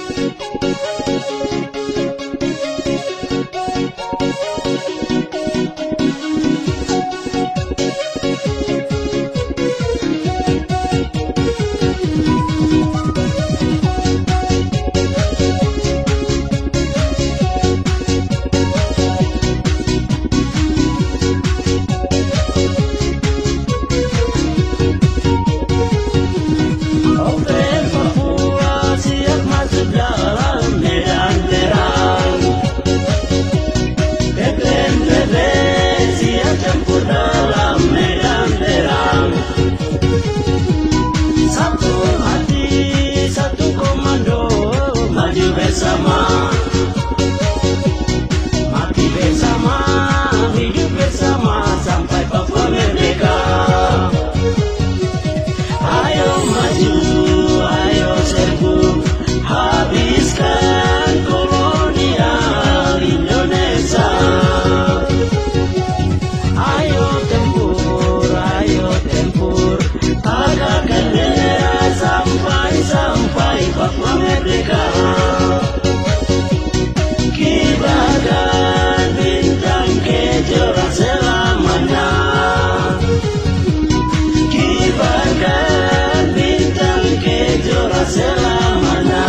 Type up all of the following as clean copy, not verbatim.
Bersama, mati bersama, hidup bersama sampai Papua merdeka. Ayo maju, ayo serbu, habiskan kolonial Indonesia. Ayo tempur, tagakan bendera sampai Papua merdeka. Kibarkan bintang kejora selamanya. Kibarkan bintang kejora selamanya.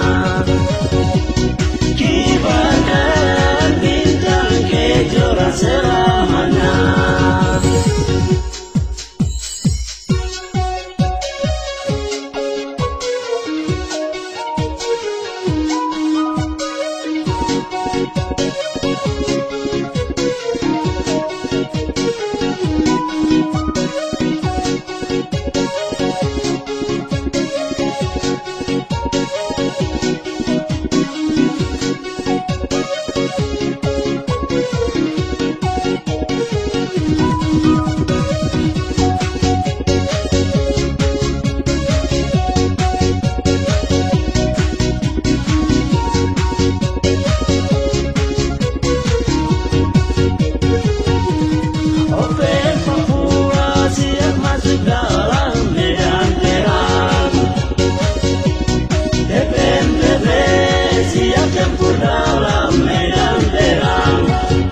Kibarkan bintang kejora selamanya. Tempur dalam medan perang.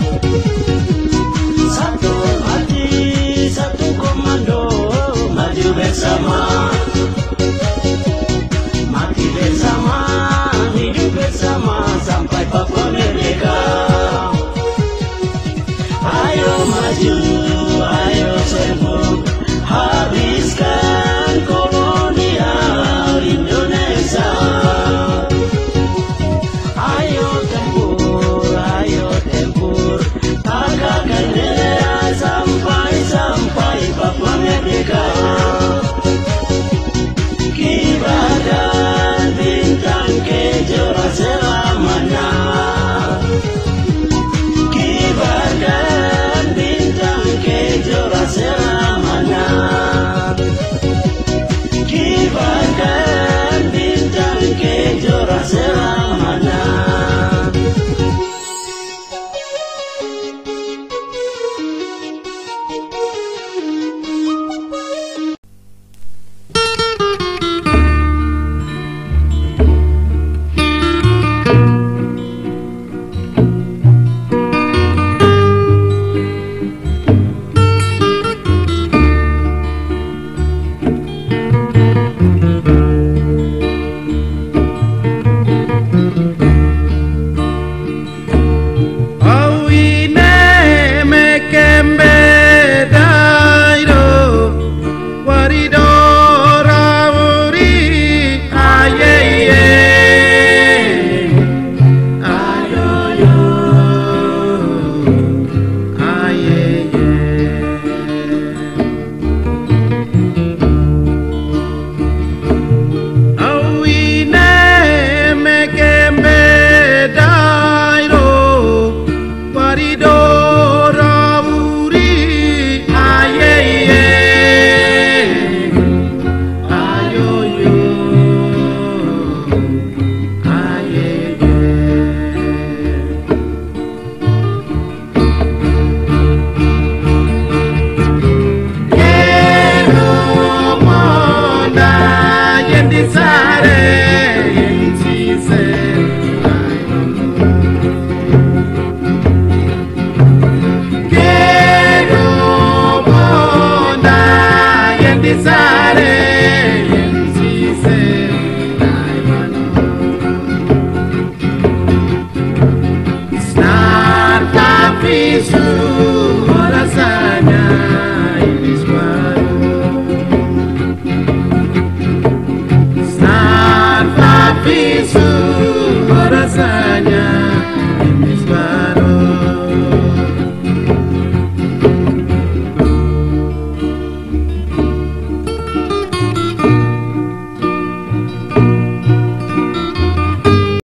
Satu hati, satu komando, maju bersama. Mati bersama, hidup bersama sampai Papua merdeka. Ayo maju, ayo serbu, habiskan kolonial Indonesia. Ayo tempur, tagakan bendera sampai Papua merdeka. Kibarkan bintang kejora selamanya. Kibarkan bintang kejora selamanya. Kibarkan bintang kejora selamanya.